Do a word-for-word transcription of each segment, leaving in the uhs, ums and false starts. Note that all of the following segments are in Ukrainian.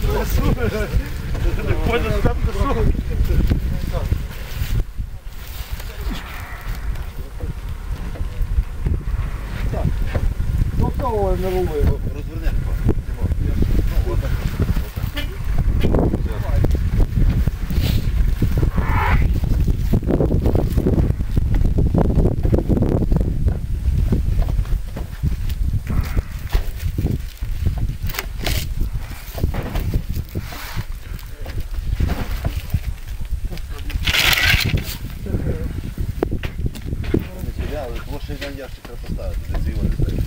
Не ходиш там трясу. Так. Ну того не рулує. Розверни. Ну, отак. Ще один ящик треба поставити, де ці його не стоїть.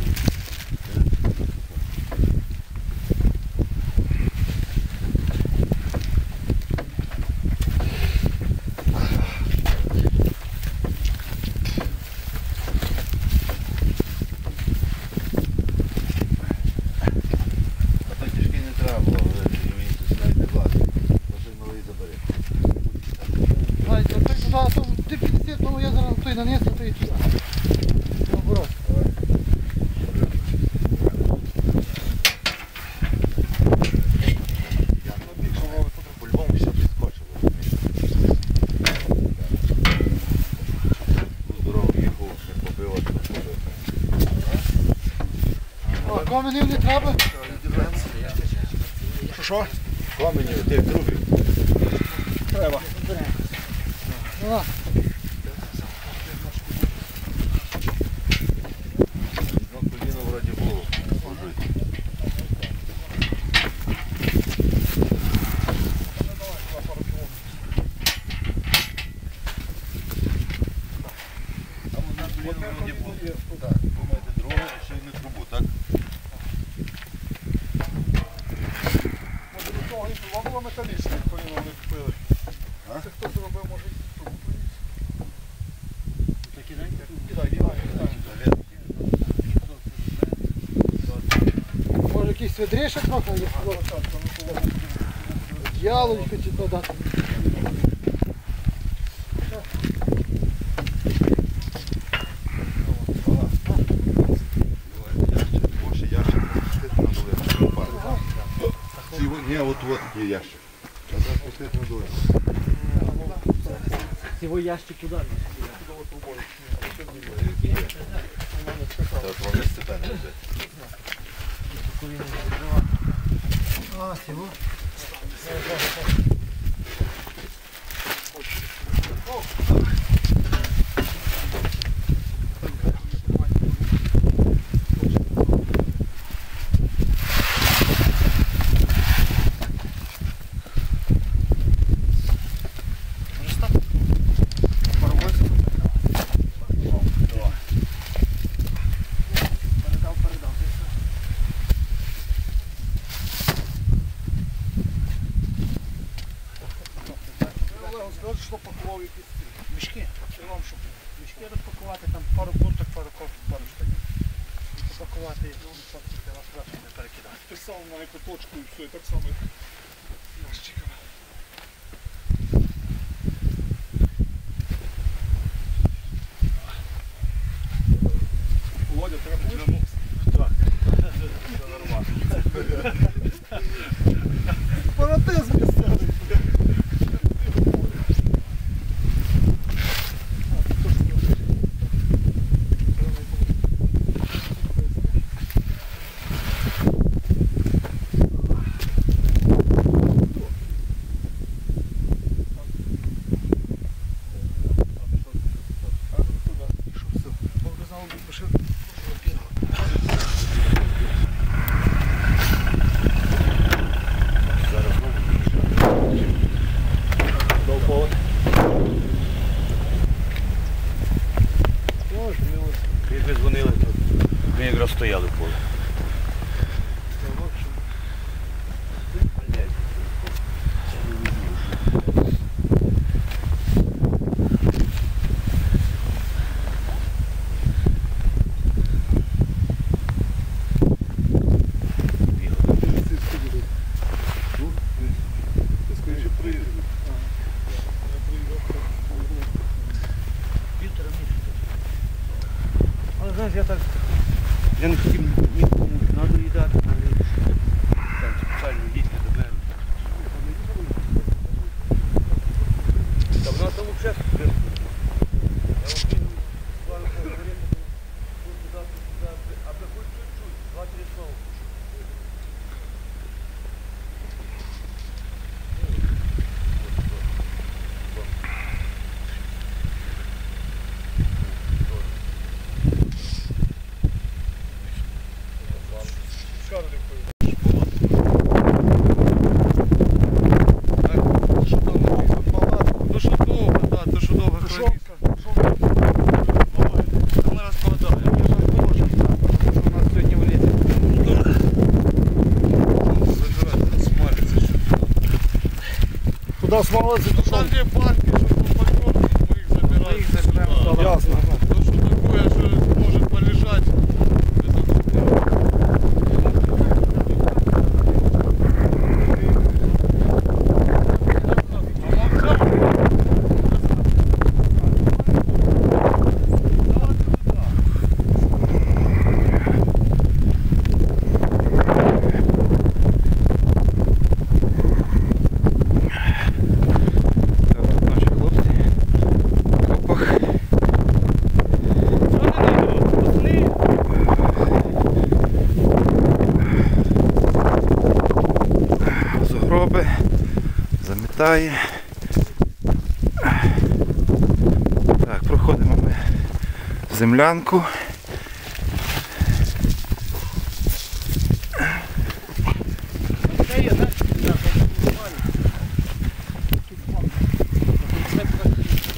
А той тяжкий не треба було, він тут навіть не влазить. Той малий забери. Знаєте, той туди, то ти підсів, тому я зараз той нанесу, то і туди. Наоборот. По-любому все підскочило. Здорово їхав, не побило, не побило. А каменів не треба? Що що? Каменів, тих трубів. Треба. На. Ну, коліно вроді було. Ложить. Там одна коліно вроді було. Так, помайте друге, ще й не трубу, так? Може до того і була була металічна, коліно вони купили. Це хто зробив, може і трубу приніс. Кидай, кидай, кидай. Може якийсь свідрішок трохи є? Ялочка чи то дати. Ні, от от є ящик. А зараз пустити на долину. Всего ящик туда. Це от вони степенно йдуть. А, всього? Що пакував якісь мішки? Це вам щоб мішки розпакувати, там пару курток, пару кофток, пару штанів. І попакувати, ну, це вас краще не перекидати. Ти сам на екоточку і все, і так само ящиками. Володя, треба для мокс. Так, це нормально. Фанатизм місцевий. Якби дзвонили, то ми якраз стояли в полі. Але знаєш, я так, я не хотів нікому надоїдати, але там спеціально дітки до мене. Куди смалиться, то Там є парки, що по пойдем, ми їх забираємо. Ми їх заберемо сюди. сюди. ясно. Ну что такое, что может полежать. Наші хлопці в окопах. Сугроби замітає. Так, проходимо ми землянку. Це є, знаєш, так, так, так, тут фон. Це так,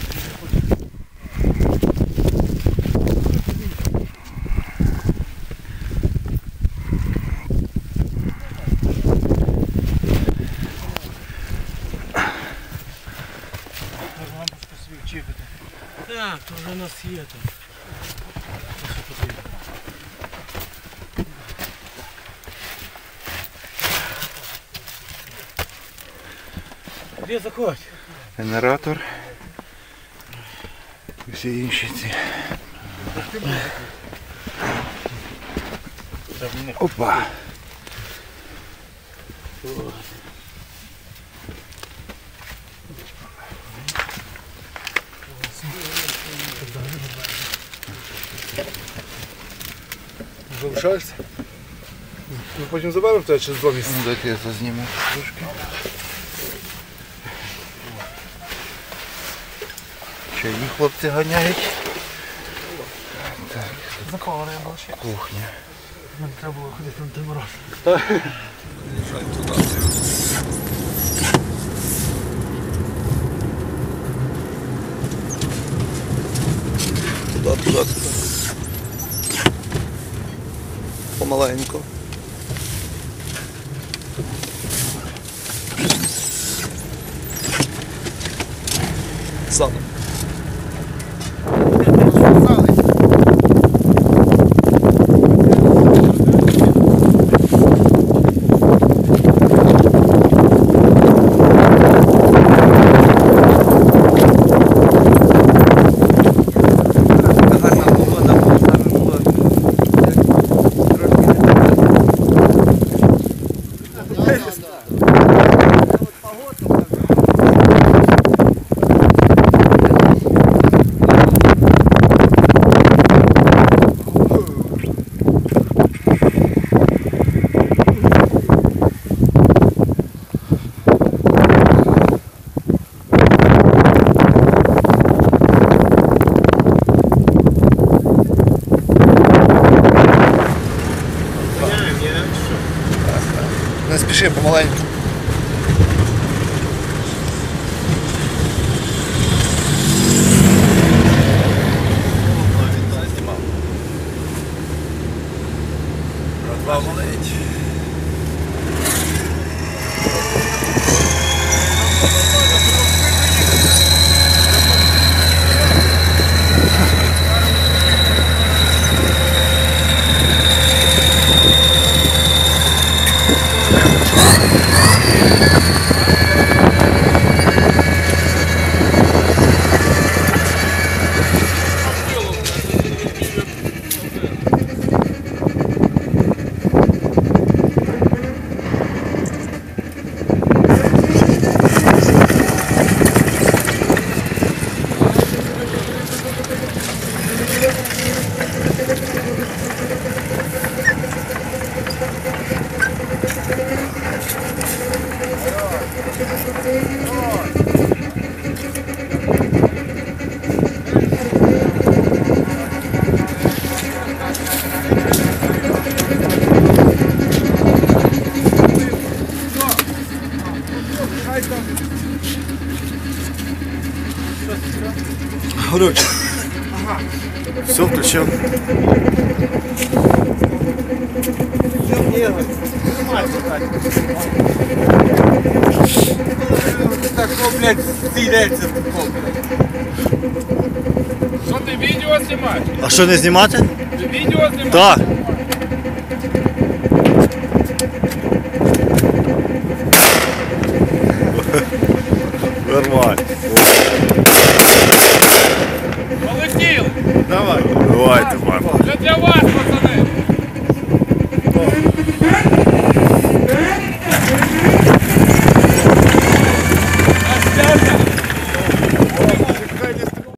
Можна лампочку собі вчіпити. Так, то вже у нас є там. Що потрібно. Де заходь? Генератор. І всі інші ці. Опа! Залишаєшся? Ми потім заберемо тебе через два місяці. Ну, дайте я зазніму трошки. Чаї хлопці ганяють. Так, Заколене було ще. кухня. Нам треба було ходити на той мороз. Туди, туди. Помаленьку. Задом. Не спіши, помаленьку. Братва болить. Горюче. Все включив. Все, Так, ну, блядь, стійдеться такого. Що ти відео знімаєш? А що, не знімати? Ти відео знімаєш? Так. Нормально. Полетіли. Давай. Давайте, пане. Це для вас.